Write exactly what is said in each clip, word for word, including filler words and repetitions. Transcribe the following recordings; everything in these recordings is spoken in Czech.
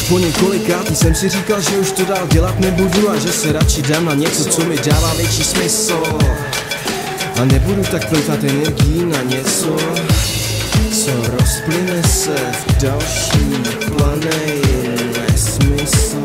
Už po několikátý jsem si říkal, že už to dál dělat nebudu a že se radši dám na něco, co mi dává větší smysl. A nebudu tak plýtvat energií na něco, co rozplyne se v další planej nesmysl.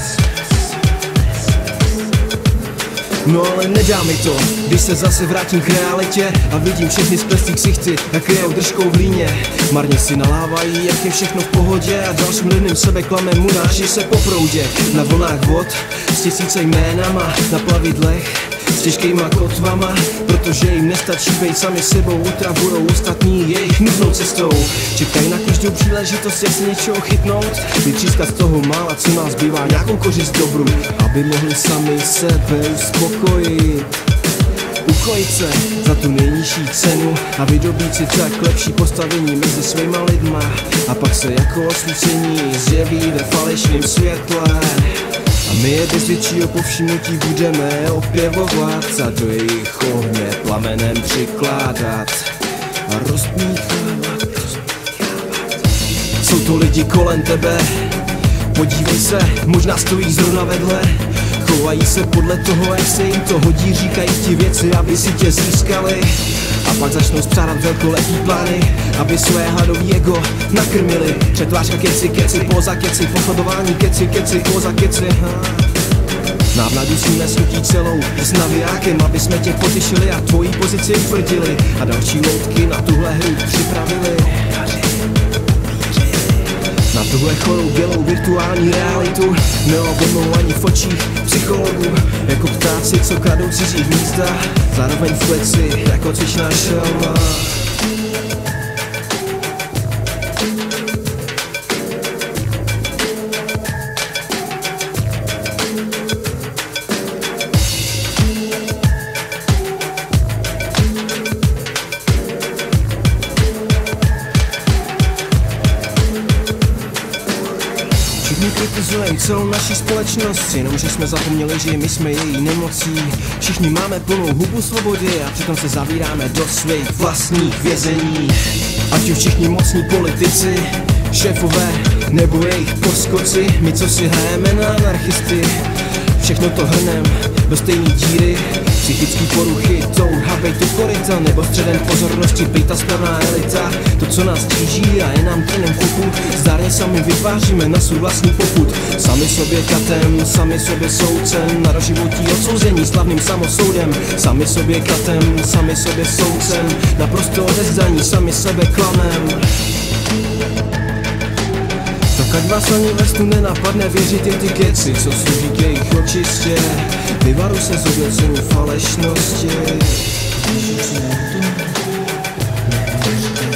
No ale nedá mi to, když se zase vrátím k realitě a vidím všechny z pestých ksichty, jak kryjou držkou v líně. Marně si nalávají, jak je všechno v pohodě a dalším lidem sebe klamem unáší se po proudě. Na vlnách vod, s tisíce jménama, na plavidlech, s těžkýma kotvama, protože jim nestačí být sami sebou, utravujou ostatní jejich nutnou cestou. Čekají na každou příležitost, jak si něčeho chytnout, vytřískat z toho mála, co nás bývá, nějakou kořist dobrou, aby mohli sami sebe uspokojit. Ukojit se za tu nejnižší cenu a vydobít si tak lepší postavení mezi svýma lidma a pak se jako osvícení zjeví ve falešném světle. A my je bez většího povšimnutí budeme opěvovat a do jejich ohně plamenem přikládat a rozmíchávat. Jsou to lidi kolem tebe, podívej se, možná stojí zrovna vedle. Chovají se podle toho, jak se jim to hodí, říkají ti věci, aby si tě získali. A pak začnou spřádat velkolepý plány, aby své hadový ego nakrmili. Přetvářka keci, keci, poza keci, pochodování keci, keci, poza keci. Nám nadusíme smutí celou s navijákem, aby jsme tě potěšili a tvojí pozici utvrdili. A další loutky na tuhle hru připravili. Na tuhle chorou bělou virtuální realitu neobodnou ani v očích psychologů. Jako ptáci, co kradou cizí hnízda, zároveň v kleci jako cvičná šelma. Všichni kritizujeme celou naši společnost, jenomže jsme zapomněli, že my jsme její nemocí. Všichni máme plnou hubu svobody a přitom se zavíráme do svých vlastních vězení. Ať už všichni mocní politici, šéfové nebo jejich poskoci, my co si hrajeme na anarchisty, všechno to hrnem do stejné díry. Psychický poruchy, touha bejt tu koryta, nebo středem pozornosti bejt ta správná elita. To, co nás tíží a je nám trenem kupu, zdárně sami vytváříme na svůj vlastní popud. Sami sobě katem, sami sobě soudcem, na doživotí odsouzení slavným samosoudem. Sami sobě katem, sami sobě soudcem, naprosto odevzdaní, sami sebe klamem. Tak ať vás ani ve snu nenapadne věřit jen ty keci, co služí k jejich očistě. Vyvaru se z oběcení falešnosti.